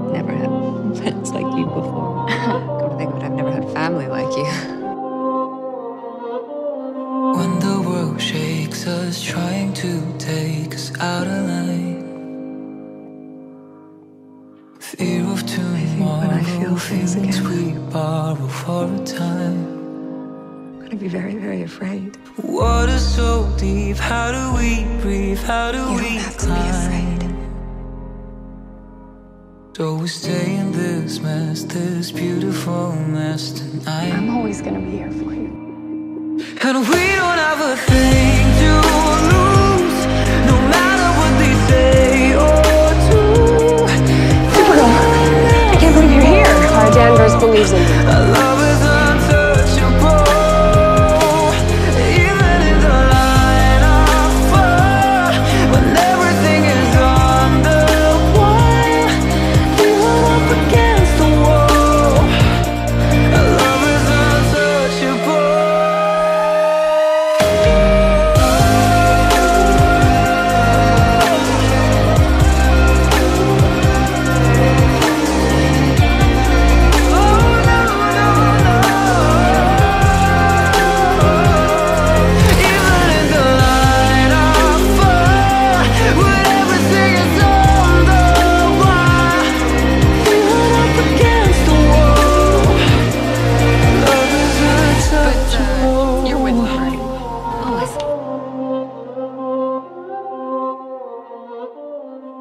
Never had friends like you before. Come to think of it, I've never had family like you. When the world shakes us, trying to take us out of line. Fear of tomorrow, when I feel things things again, we borrow for a time. I'm gonna be very, very afraid. Water so deep, how do we breathe? How do You we don't have to be climb? afraid. So we stay in this mess, this beautiful mess tonight. I'm always gonna be here for you. And we don't have a thing to lose, no matter what they say or do. Supergirl, I can't believe you're here. Danvers believes in you.